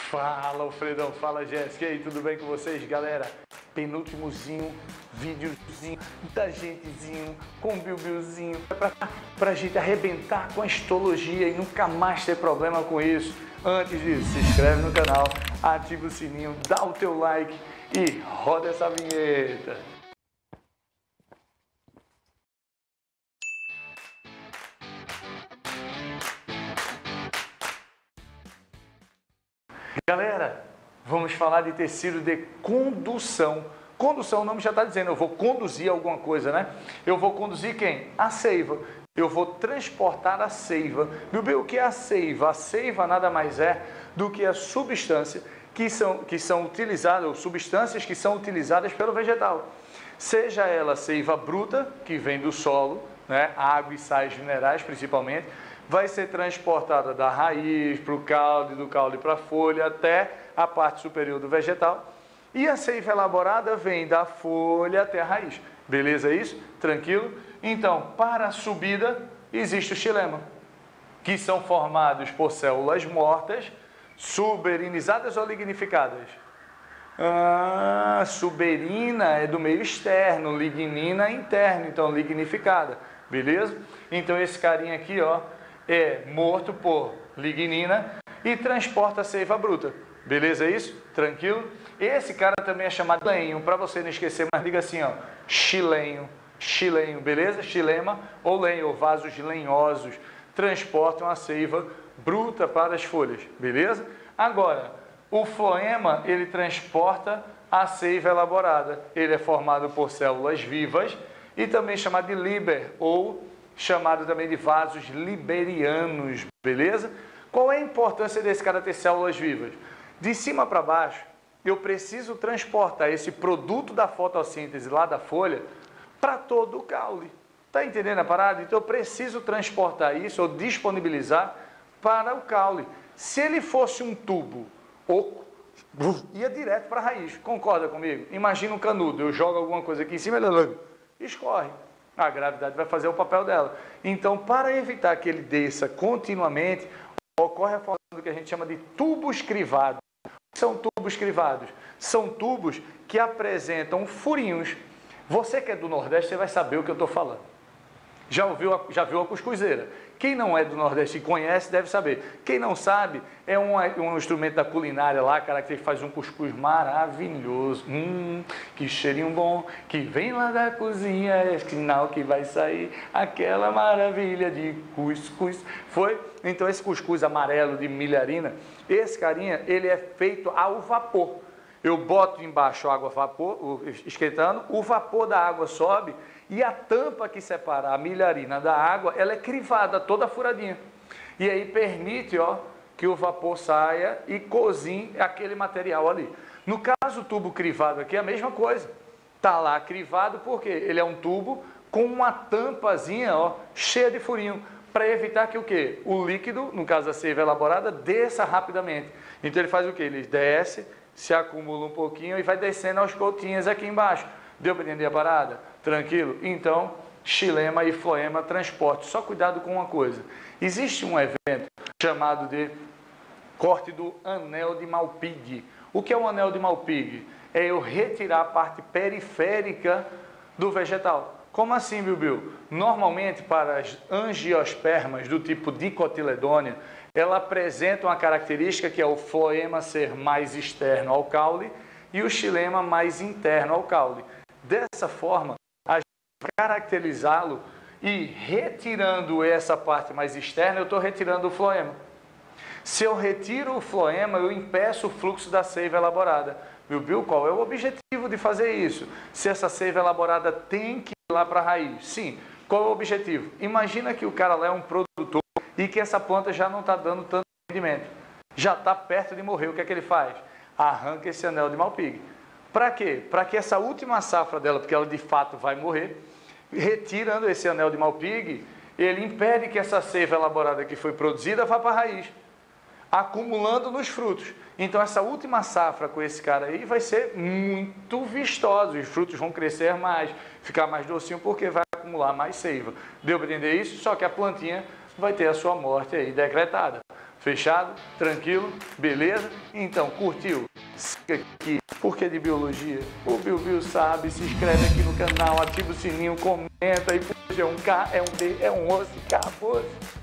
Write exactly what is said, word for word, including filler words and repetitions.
Fala, Alfredão, fala, Jéssica, e aí, tudo bem com vocês, galera? Penúltimozinho, videozinho, da gentezinho, com o bilbilzinho, pra, pra gente arrebentar com a histologia e nunca mais ter problema com isso. Antes disso, se inscreve no canal, ativa o sininho, dá o teu like e roda essa vinheta. Galera, vamos falar de tecido de condução. Condução, o nome já está dizendo, eu vou conduzir alguma coisa, né? Eu vou conduzir quem? A seiva. Eu vou transportar a seiva. Meu bem, o que é a seiva? A seiva nada mais é do que a substância que são, que são utilizadas, ou substâncias que são utilizadas pelo vegetal. Seja ela seiva bruta, que vem do solo, né? Água e sais minerais principalmente, vai ser transportada da raiz para o caule, do caule para a folha, até a parte superior do vegetal. E a seiva elaborada vem da folha até a raiz. Beleza isso? Tranquilo? Então, para a subida, existe o xilema, que são formados por células mortas, suberinizadas ou lignificadas? Ah, suberina é do meio externo, lignina é interno, então lignificada. Beleza? Então, esse carinha aqui, ó, é morto por lignina e transporta a seiva bruta. Beleza isso? Tranquilo? Esse cara também é chamado lenho, para você não esquecer, mas diga assim, ó, xilenho, xilenho, beleza? Xilema ou lenho, ou vasos lenhosos, transportam a seiva bruta para as folhas, beleza? Agora, o floema, ele transporta a seiva elaborada. Ele é formado por células vivas e também chamado de liber, ou chamado também de vasos liberianos, beleza? Qual é a importância desse cara ter células vivas? De cima para baixo, eu preciso transportar esse produto da fotossíntese lá da folha para todo o caule. Tá entendendo a parada? Então eu preciso transportar isso ou disponibilizar para o caule. Se ele fosse um tubo oco, ia direto para a raiz. Concorda comigo? Imagina um canudo, eu jogo alguma coisa aqui em cima, ele escorre. A gravidade vai fazer o papel dela. Então, para evitar que ele desça continuamente, ocorre a formação do que a gente chama de tubos crivados. O que são tubos crivados? São tubos que apresentam furinhos. Você que é do Nordeste, você vai saber o que eu estou falando. Já ouviu a, já viu a cuscuzeira? Quem não é do Nordeste e conhece, deve saber. Quem não sabe, é um, um instrumento da culinária lá, cara, que faz um cuscuz maravilhoso. Hum, que cheirinho bom, que vem lá da cozinha, é sinal que vai sair aquela maravilha de cuscuz. Foi? Então esse cuscuz amarelo de milharina, esse carinha, ele é feito ao vapor. Eu boto embaixo a água vapor, esquentando, o vapor da água sobe e a tampa que separa a milharina da água, ela é crivada, toda furadinha. E aí permite, ó, que o vapor saia e cozinhe aquele material ali. No caso, o tubo crivado aqui é a mesma coisa. Tá lá crivado porque ele é um tubo com uma tampazinha, ó, cheia de furinho, para evitar que o quê? O líquido, no caso a seiva elaborada, desça rapidamente. Então ele faz o quê? Ele desce, se acumula um pouquinho e vai descendo aos pouquinhos aqui embaixo. Deu para entender a parada? Tranquilo? Então, xilema e floema, transporte. Só cuidado com uma coisa. Existe um evento chamado de corte do anel de Malpighi. O que é o anel de Malpighi? É eu retirar a parte periférica do vegetal. Como assim, Bilbil? Normalmente, para as angiospermas do tipo dicotiledônia, ela apresenta uma característica que é o floema ser mais externo ao caule e o xilema mais interno ao caule. Dessa forma, a gente vai caracterizá-lo e retirando essa parte mais externa, eu estou retirando o floema. Se eu retiro o floema, eu impeço o fluxo da seiva elaborada. Bilbil, qual é o objetivo de fazer isso? Se essa seiva elaborada tem que ir lá para a raiz. Sim. Qual é o objetivo? Imagina que o cara lá é um produtor e que essa planta já não está dando tanto rendimento. Já está perto de morrer. O que é que ele faz? Arranca esse anel de Malpighi. Para quê? Para que essa última safra dela, porque ela de fato vai morrer, retirando esse anel de Malpighi, ele impede que essa seiva elaborada que foi produzida vá para a raiz, acumulando nos frutos. Então essa última safra com esse cara aí vai ser muito vistosa, os frutos vão crescer mais, ficar mais docinho, porque vai acumular mais seiva. Deu para entender isso? Só que a plantinha vai ter a sua morte aí decretada. Fechado? Tranquilo? Beleza? Então, curtiu? Siga aqui. Porque de biologia, o Bill Bill sabe, se inscreve aqui no canal, ativa o sininho, comenta e, poxa, é um K, é um D, é um osso, acabou.